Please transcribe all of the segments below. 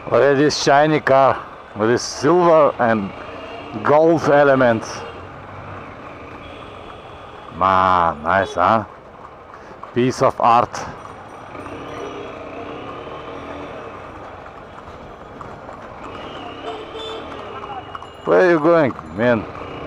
Look at this shiny car with this silver and gold elements. Man, nice, huh? Piece of art. Where are you going, man?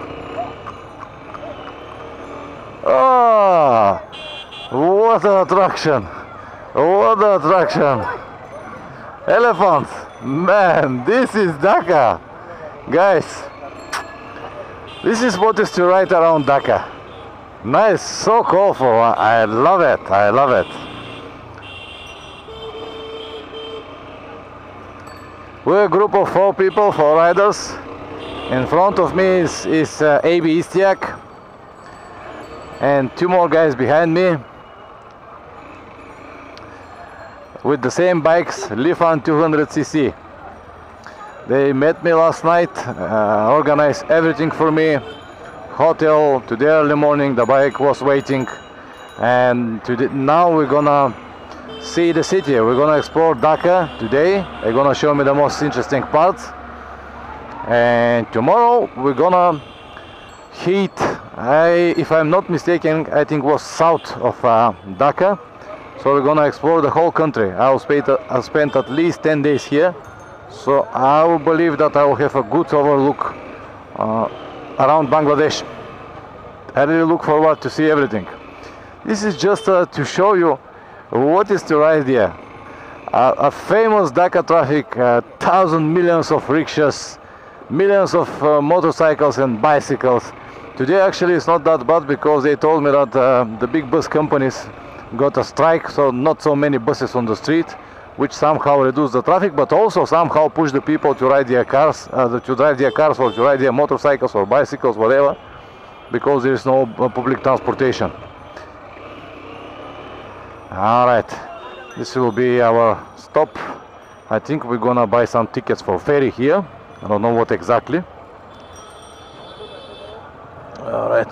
Oh, what an attraction! What an attraction! Elephants! Man, this is Dhaka! Guys, this is what is to ride around Dhaka. Nice, so colorful. I love it. I love it. We're a group of 4 people, 4 riders. In front of me is AB Istiak and 2 more guys behind me with the same bikes, Lifan 200cc. They met me last night, organized everything for me. Hotel today early morning, the bike was waiting, and now we're gonna see the city. We're gonna explore Dhaka today. They're gonna show me the most interesting parts, and tomorrow we're gonna hit, if I'm not mistaken, I think was south of Dhaka. So we're gonna explore the whole country. I'll spend at least 10 days here, so I will believe that I will have a good overlook around Bangladesh. I really look forward to see everything. This is just to show you what is to ride here. A famous Dhaka traffic, millions of rickshaws, millions of motorcycles and bicycles. Today actually it's not that bad because they told me that the big bus companies got a strike, so not so many buses on the street, which somehow reduce the traffic, but also somehow push the people to ride their cars, to drive their cars or to ride their motorcycles or bicycles, whatever, because there is no public transportation. Alright, this will be our stop. I think we're gonna buy some tickets for ferry here. I don't know what exactly. Alright.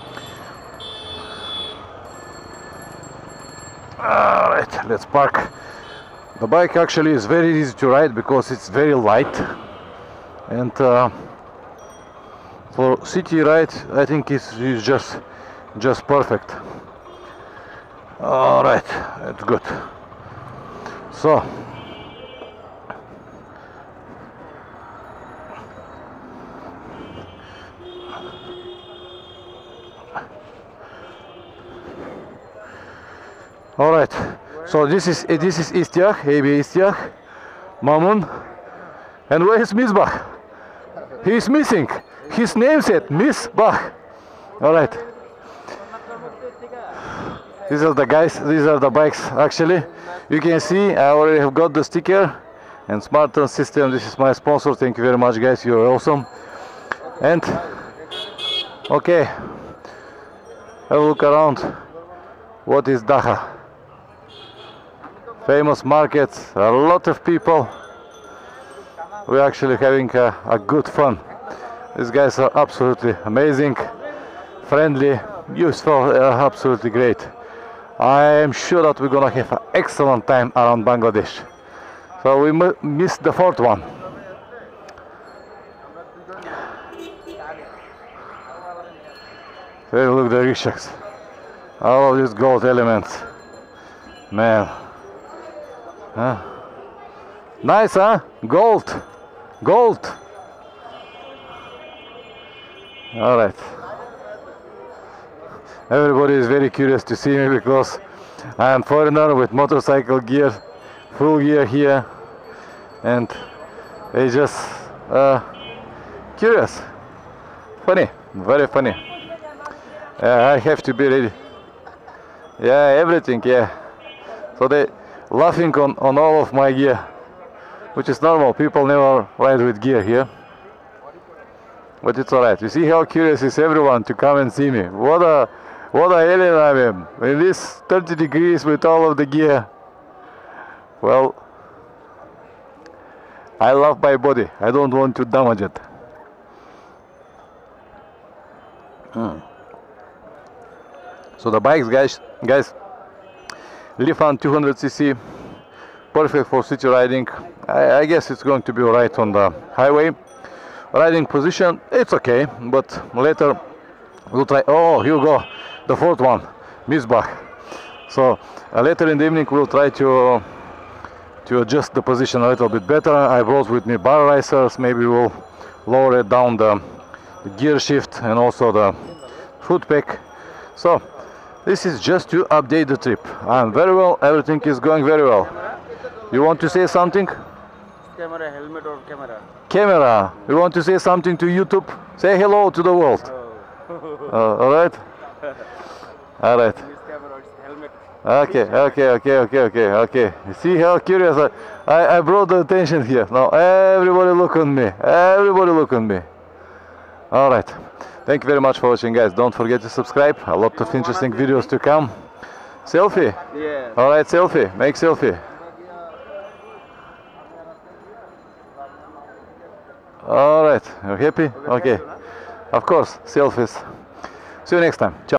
Alright, let's park. The bike actually is very easy to ride because it's very light, and for city ride I think it's just perfect. Alright, it's good. So alright, so this is Istiak, AB Istiak, Mamun, and where is Misbah? He is missing. His name said Misbah. Alright. These are the guys, these are the bikes actually. You can see I already have got the sticker and Smartturn system. This is my sponsor. Thank you very much, guys, you're awesome. And okay, have a look around. What is Dhaka? Famous markets, a lot of people. We're actually having a good fun. These guys are absolutely amazing, friendly, useful, absolutely great. I am sure that we're gonna have an excellent time around Bangladesh. So we missed the 4th one. Hey, look, the rickshaws. All of these gold elements. Man. Huh? Nice, huh? Gold. Gold. Alright. Everybody is very curious to see me because I am foreigner with motorcycle gear, full gear here, and they just curious. Funny, very funny. I have to be ready. Yeah, everything, yeah. So they laughing on all of my gear, which is normal. People never ride with gear here. But it's alright. You see how curious is everyone to come and see me. What a alien I am. In this 30 degrees with all of the gear. Well, I love my body. I don't want to damage it. So the bikes, guys, Lifan 200cc, perfect for city riding. I guess it's going to be alright on the highway. Riding position, it's okay, but later we'll try. Oh, here we go, the fourth one, Misbach. So later in the evening we'll try to adjust the position a little bit better. I brought with me bar risers. Maybe we'll lower it down the gear shift and also the foot peg. So this is just to update the trip. I'm very well, everything is going very well. You want to say something? Camera, helmet or camera? Camera, you want to say something to YouTube? Say hello to the world. Alright? Alright. This camera is helmet. Okay. You see how curious I brought the attention here. Now everybody look on me. Everybody look on me. Alright. Thank you very much for watching, guys. Don't forget to subscribe. A lot of interesting videos to come. Selfie? Yeah. Alright, selfie. Make selfie. Alright. You happy? Okay. Of course. Selfies. See you next time. Ciao.